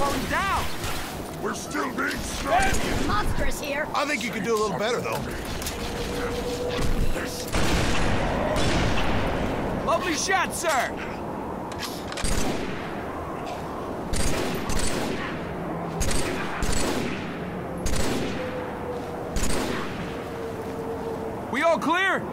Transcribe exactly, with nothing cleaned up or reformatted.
slowing down. We're still being struck. Monstrous here. I think you could do a little better, though. Lovely shot, sir. We all clear?